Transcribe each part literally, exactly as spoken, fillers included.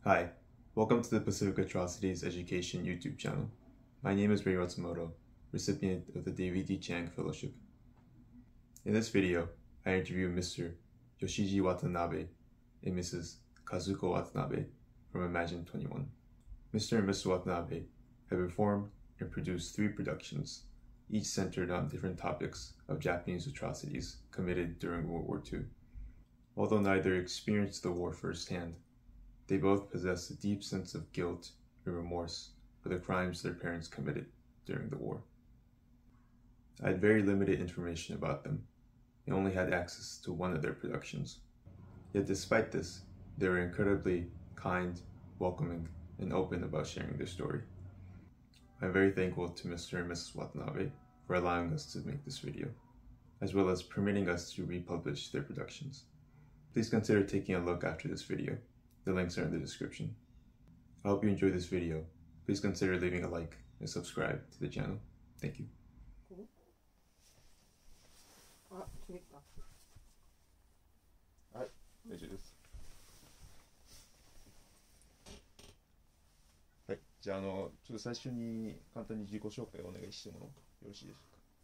Hi, welcome to the Pacific Atrocities Education YouTube channel. My name is Ray Matsumoto, recipient of the David D. Chang Fellowship. In this video, I interview Mister Yoshiji Watanabe and Missus Kazuko Watanabe from Imagine twenty-one. Mister and Missus Watanabe have performed and produced three productions, each centered on different topics of Japanese atrocities committed during World War Two. Although neither experienced the war firsthand, they both possess a deep sense of guilt and remorse for the crimes their parents committed during the war. I had very limited information about them and only had access to one of their productions. Yet despite this, they were incredibly kind, welcoming, and open about sharing their story. I'm very thankful to Mister and Missus Watanabe for allowing us to make this video, as well as permitting us to republish their productions. Please consider taking a look after this video. The links are in the description. I hope you enjoyed this video. Please consider leaving a like and subscribe to the channel. Thank you. あ、次か。 はい、大丈夫です。はい、じゃあ、あの、ちょっと最初に簡単に自己紹介をお願いしてもよろしいでしょ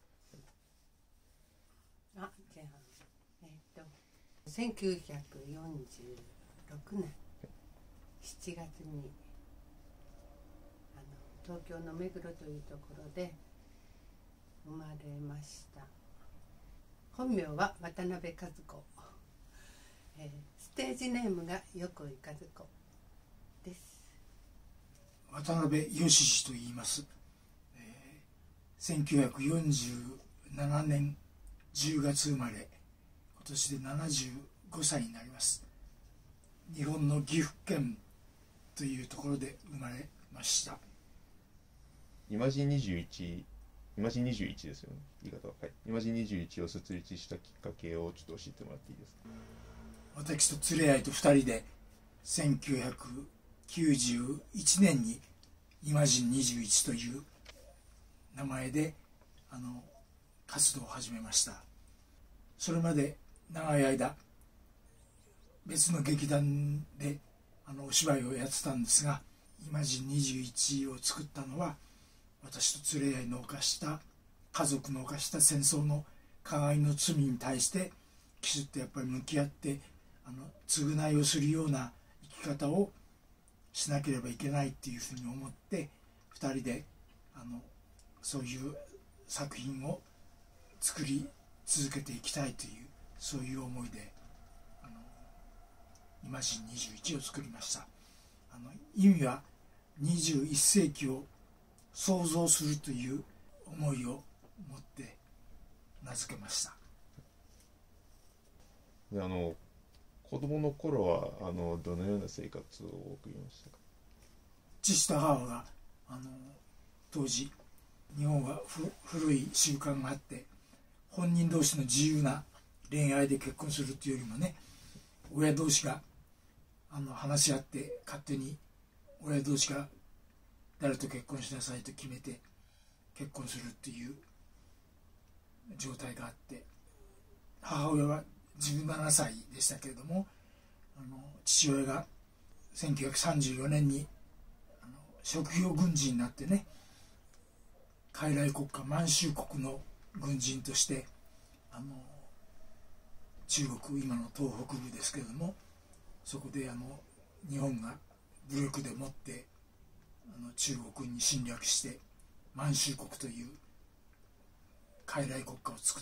うか。 あ、じゃあ、えっと、せんきゅうひゃくよんじゅうろくねんしちがつにあの東京の目黒というところで生まれました。本名は渡辺和子、えー、ステージネームが横井和子です。 渡辺義次と言います、えー、せんきゅうひゃくよんじゅうななねんじゅうがつ生まれ、今年でななじゅうごさいになります。日本の岐阜県というところで生まれました。 イマジンにじゅういち、イマジンにじゅういちですよね、言い方は。はい。イマジンにじゅういちを設立したきっかけをちょっと教えてもらっていいですか。 私と連れ合いとふたりでせんきゅうひゃくきゅうじゅういちねんにイマジンにじゅういちという名前であの活動を始めました。それまで長い間別の劇団であのお芝居をやってたんですが、イマジンにじゅういちを作ったのは私と連れ合いの犯した家族の犯した戦争の加害の罪に対してきちっとやっぱり向き合ってあの償いをするような生き方をしなければいけないっていうふうに思ってふたりであのそういう作品を作り続けていきたいというそういう思いであのイマジンにじゅういちを作りました。あの意味はにじゅういっせいきを創造するという思いを持って名付けました。 で、あの子供の頃はあのどのような生活を送りましたか。 父と母があの当時日本はふ古い習慣があって、本人同士の自由な恋愛で結婚するというよりもね、親同士があの話し合って勝手に親同士が誰と結婚しなさいと決めて結婚するっていう状態があって、母親はじゅうななさいでしたけれども、あの父親がせんきゅうひゃくさんじゅうよねんにあの職業軍人になってね、傀儡国家満州国の軍人としてあの中国今の東北部ですけれども、そこであの日本が武力でもってあの中国に侵略して満州国という傀儡国家を作って、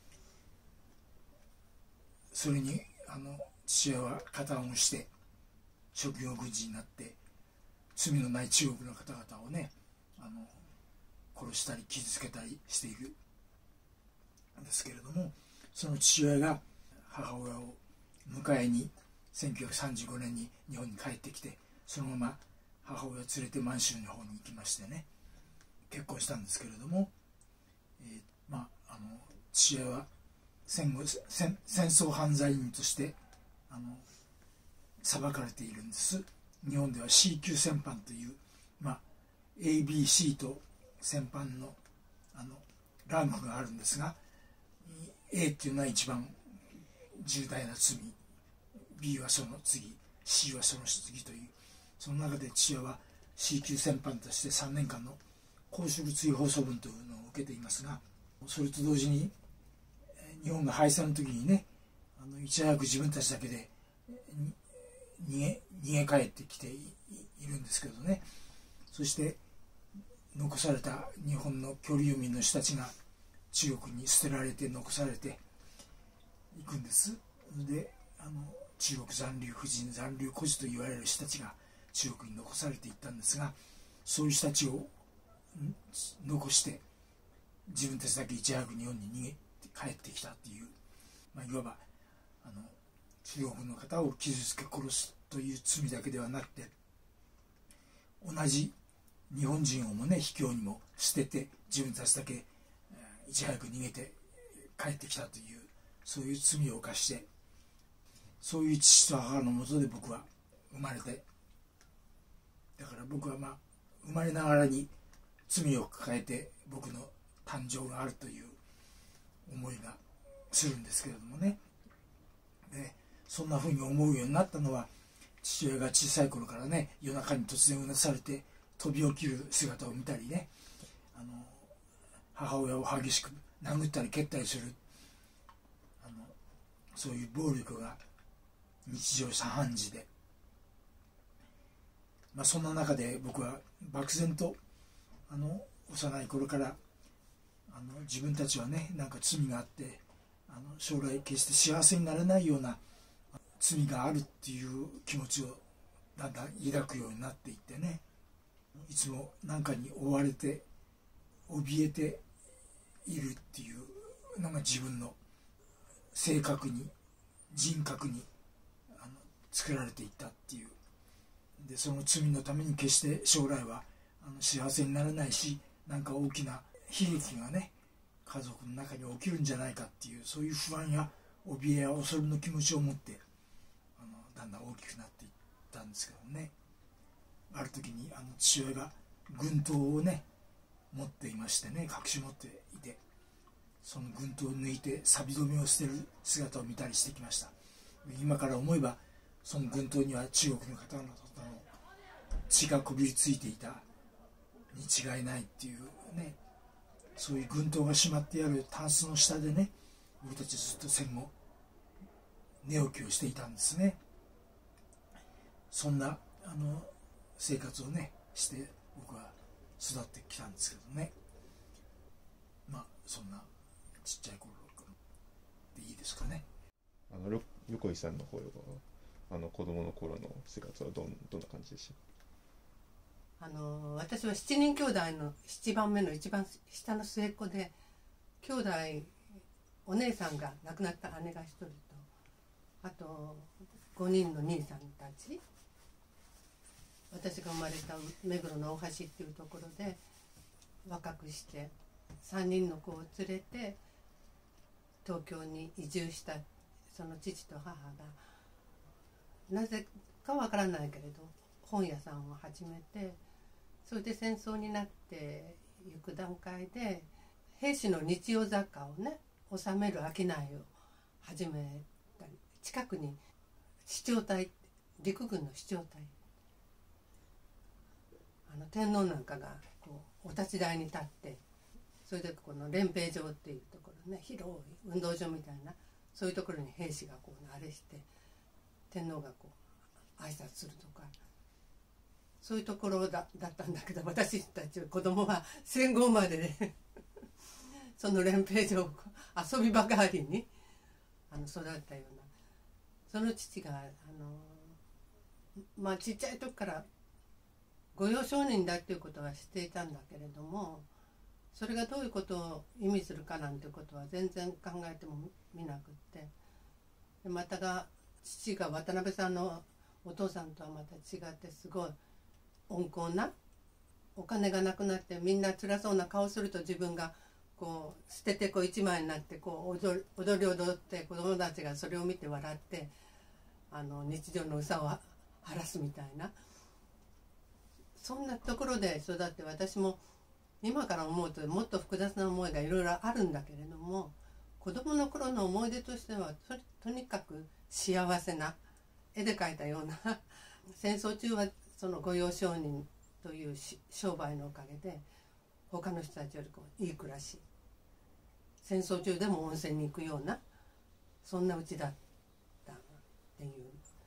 それにあの父親は加担をして職業軍人になって罪のない中国の方々をねあの殺したり傷つけたりしているんですけれども、その父親が母親を迎えにせんきゅうひゃくさんじゅうごねんに日本に帰ってきて、そのまま母親を連れて満州の方に行きましてね、結婚したんですけれども、えー、まああの父親は戦後戦戦争犯罪人としてあの裁かれているんです。日本では シー 級戦犯という、まあ、エービーシー と戦犯のあのランクがあるんですが、 A っていうのは一番重大な罪、B はその次、 C はその次という、その中で父親は C 級戦犯としてさんねんかんの公職追放処分というのを受けていますが、それと同時に日本が敗戦の時にね、あのいち早く自分たちだけで逃げ逃げ帰ってきているんですけどね。そして残された日本の居留民の人たちが中国に捨てられて残されていくんです。で、あの中国残留婦人、残留孤児と言われる人たちが中国に残されていったんですが、そういう人たちを残して自分たちだけいち早く日本に逃げて帰ってきたっていう、まあ、いわばあの中国の方を傷つけ殺すという罪だけではなくて、同じ日本人をもね卑怯にも捨てて自分たちだけいち早く逃げて帰ってきたという、そういう罪を犯して、そういう父と母のもとで僕は生まれて、だから僕はまあ生まれながらに罪を抱えて僕の誕生があるという思いがするんですけれどもね。でそんなふうに思うようになったのは、父親が小さい頃からね、夜中に突然うなされて飛び起きる姿を見たりね、あの母親を激しく殴ったり蹴ったりする、あのそういう暴力が日常茶飯事で、まあ、そんな中で僕は漠然とあの幼い頃からあの自分たちはね、なんか罪があってあの将来決して幸せになれないような罪があるっていう気持ちをだんだん抱くようになっていってね、いつも何かに追われて怯えているっていうのが自分の性格に人格にあの作られていったっていう。でその罪のために決して将来はあの幸せにならないし、なんか大きな悲劇がね家族の中に起きるんじゃないかっていう、そういう不安や怯えや恐れの気持ちを持ってあのだんだん大きくなっていったんですけどね。ある時にあの父親が軍刀をね持っていましてね、隠し持っていて、その軍刀を抜いて錆止めを捨てる姿を見たりしてきました。今から思えばその軍刀には中国の方々の血がこびりついていたに違いないっていうね、そういう軍刀がしまってあるタンスの下でね、僕たちずっと戦後寝起きをしていたんですね。そんなあの生活をねして僕は育ってきたんですけどね。まあそんなちっちゃい頃でいいですかね。 あの横井さんの方はあの子供の頃の生活はどんどんな感じでした？ あの私はしちにん兄弟のななばんめの一番下の末っ子で、兄弟お姉さんが亡くなった姉がひとりと、あとごにんの兄さんたち、私が生まれた目黒の大橋っていうところで若くしてさんにんの子を連れて東京に移住したその父と母が、なぜかわからないけれど本屋さんを始めて、それで戦争になっていく段階で兵士の日用雑貨をね収める商いを始めたり、近くに司帳隊、陸軍の司帳隊、あの天皇なんかがこうお立ち台に立って、それでこの練兵場っていうところね、広い運動場みたいな、そういうところに兵士がこうあれして天皇がこう挨拶するとか、そういうところ だ, だったんだけど、私たち子供は戦後までねその練兵場を遊び場代わりにあの育ったような、その父があのまあちっちゃい時から御用商人だっていうことは知っていたんだけれども、それがどういうことを意味するかなんてことは全然考えてもみなくって、でまたが父が渡辺さんのお父さんとはまた違ってすごい温厚な、お金がなくなってみんな辛そうな顔すると自分がこう捨ててこう一枚になってこう 踊, 踊り踊って子供たちがそれを見て笑ってあの日常の憂さを晴らすみたいな、そんなところで育って、私も今から思うともっと複雑な思いがいろいろあるんだけれども、子供の頃の思い出としては と, とにかく幸せな絵で描いたような戦争中はその御用商人という商売のおかげで他の人たちよりこういい暮らし、戦争中でも温泉に行くようなそんなうちだったっていう。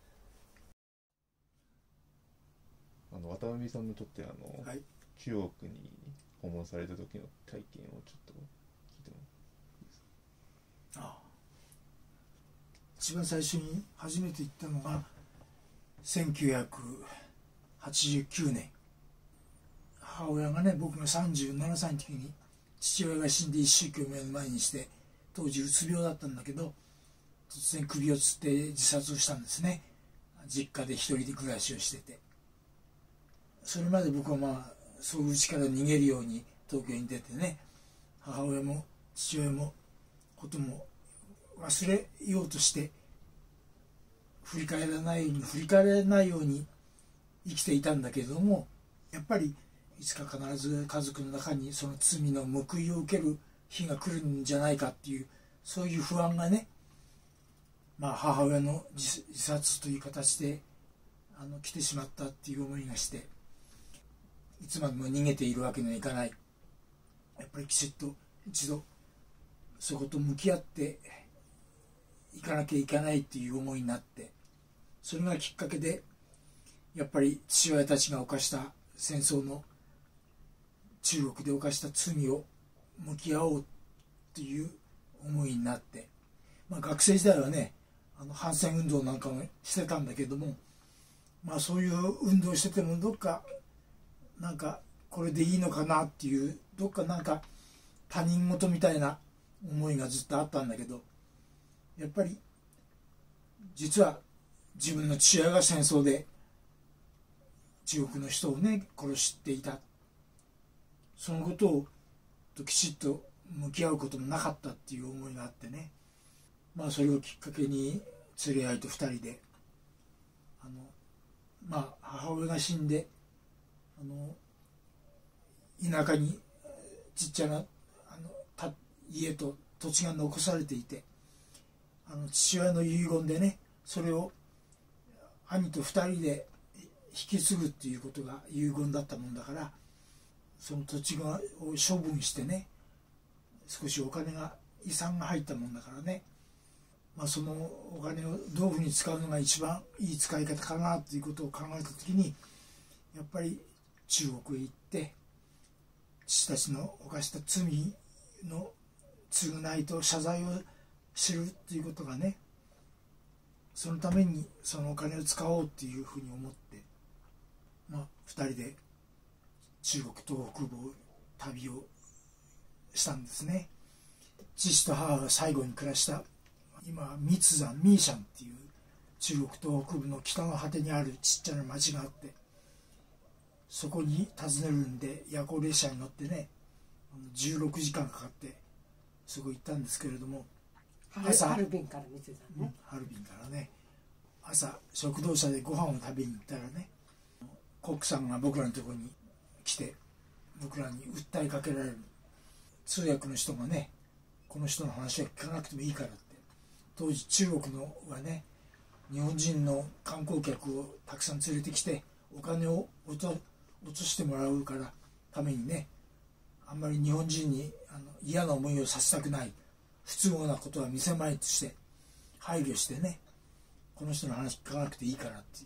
あの渡辺さんのとってあの、はい、中国に訪問された時の体験をちょっと聞いてもいいですか？ ああ、一番最初に初めて行ったのがせんきゅうひゃくはちじゅうきゅうねん、母親がね、僕がさんじゅうななさいの時に父親が死んで一週間目の前にして、当時うつ病だったんだけど突然首をつって自殺をしたんですね。実家で一人で暮らしをしてて、それまで僕はまあそういう家から逃げるように東京に出てね、母親も父親もことも忘れようとして振り返らないように振り返らないように生きていたんだけれども、やっぱりいつか必ず家族の中にその罪の報いを受ける日が来るんじゃないかっていう、そういう不安がね、まあ母親の自殺という形であの来てしまったっていう思いがして、いつまでも逃げているわけにはいかない、やっぱりきちっと一度そこと向き合っていかなきゃいけないっていう思いになって、それがきっかけでやっぱり父親たちが犯した戦争の中国で犯した罪を向き合おうっていう思いになって、まあ、学生時代はね、あの反戦運動なんかもしてたんだけども、まあそういう運動しててもどっかなんかこれでいいのかなっていう、どっかなんか他人事みたいな思いがずっとあったんだけど、やっぱり実は自分の父親が戦争で中国の人をね殺していた、そのことをときちっと向き合うこともなかったっていう思いがあってね、まあそれをきっかけに連れ合いとふたりで、あのまあ母親が死んで、あの田舎にちっちゃなあのた家と土地が残されていて、あの父親の遺言でね、それを兄とふたりで引き継ぐっていうことが遺言だったもんだから、その土地を処分してね、少しお金が遺産が入ったもんだからね、まあ、そのお金をどういうふうに使うのが一番いい使い方かなっていうことを考えた時に、やっぱり中国へ行って父たちの犯した罪の償いと謝罪を知るっていうことがね、そのためにそのお金を使おうっていうふうに思って、まあ、ふたりで中国東北部を旅をしたんですね。父と母が最後に暮らした今密山ミーシャンっていう中国東北部の北の果てにあるちっちゃな町があって、そこに訪ねるんで夜行列車に乗ってねじゅうろくじかんかかってそこ行ったんですけれども、 朝ハルビンから密山ね、 うん、ハルビンからね、朝食堂車でご飯を食べに行ったらね、コックさんが僕らのところに来て僕らに訴えかけられる。通訳の人がね、この人の話は聞かなくてもいいからって、当時中国のはね日本人の観光客をたくさん連れてきてお金を落と落としてもらうからためにね、あんまり日本人にあの嫌な思いをさせたくない、不都合なことは見せまいとして配慮してね、この人の話聞かなくていいからっていう。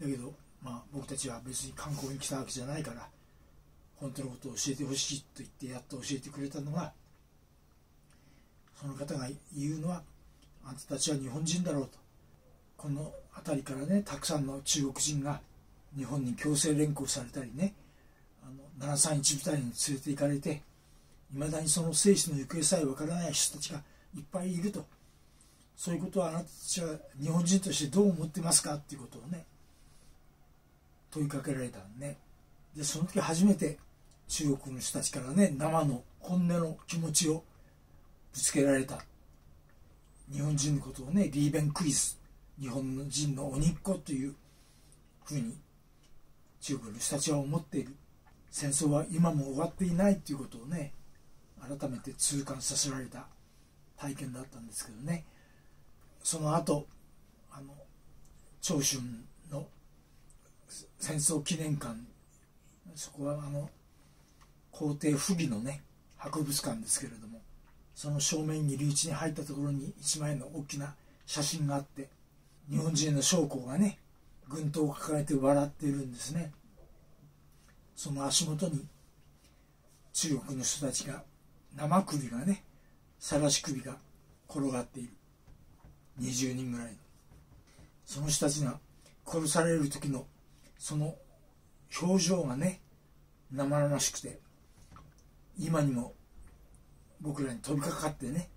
だけどまあ僕たちは別に観光に来たわけじゃないから本当のことを教えてほしいと言ってやっと教えてくれたのが、その方が言うのは、あんたたちは日本人だろうと、この辺りからねたくさんの中国人が日本に強制連行されたりね、あのななさんいち部隊に連れて行かれていまだにその生死の行方さえわからない人たちがいっぱいいると、そういうことはあなたたちは日本人としてどう思ってますかっていうことをね問いかけられたんね。でその時初めて中国の人たちからね生の本音の気持ちをぶつけられた。日本人のことをねリーベンクイズ、日本人の鬼っ子というふうに中国の人たちは思っている。戦争は今も終わっていないということをね改めて痛感させられた体験だったんですけどね。その後あの長春の戦争記念館、そこはあの皇帝溥儀のね博物館ですけれども、その正面入り口に入ったところに一枚の大きな写真があって、日本人の将校がね軍刀を抱えて笑っているんですね。その足元に中国の人たちが生首がね、晒し首が転がっている、にじゅうにんぐらいの、その人たちが殺される時のその表情がね生々しくて、今にも僕らに飛びかかってね、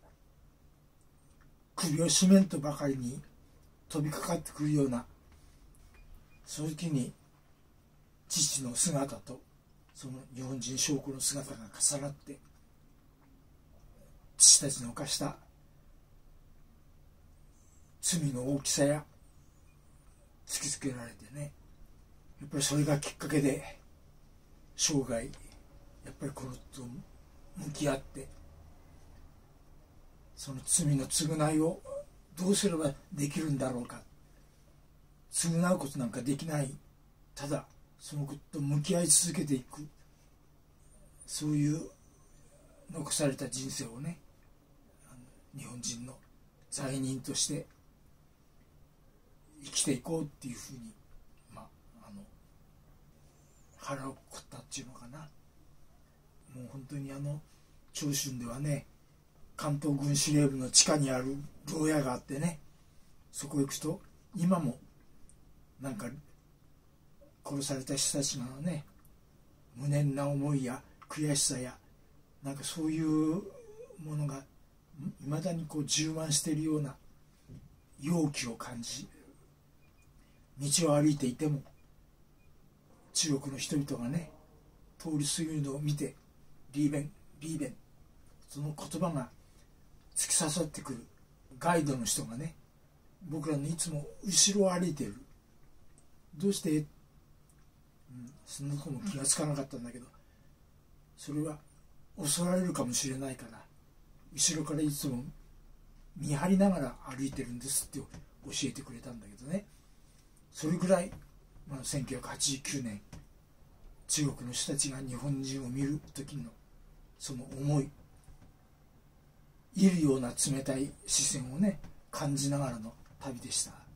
首を絞めんとばかりに飛びかかってくるような、そういう時に父の姿とその日本人将校の姿が重なって、父たちの犯した罪の大きさや突きつけられてね、やっぱりそれがきっかけで生涯やっぱりこのと向き合って、その罪の償いをどうすればできるんだろうか、償うことなんかできない、ただそのことと向き合い続けていく、そういう残された人生をね、日本人の罪人として生きていこうっていうふうに、まあ、あの腹をくくったっていうのかな。もう本当にあの長春ではね、関東軍司令部の地下にある牢屋があってね、そこ行くと今もなんか殺された人たちのね、無念な思いや悔しさや、なんかそういうものがいまだにこう充満しているような勇気を感じ、道を歩いていても中国の人々がね通り過ぎるのを見て、リーベンリーベン、その言葉が突き刺さってくる。ガイドの人がね、僕らのいつも後ろを歩いている。どうして、うん、そんなことも気がつかなかったんだけど、それは襲われるかもしれないから後ろからいつも見張りながら歩いてるんですって教えてくれたんだけどね、それぐらい、まあ、せんきゅうひゃくはちじゅうきゅうねん中国の人たちが日本人を見る時のその思い、いるような冷たい視線をね感じながらの旅でした。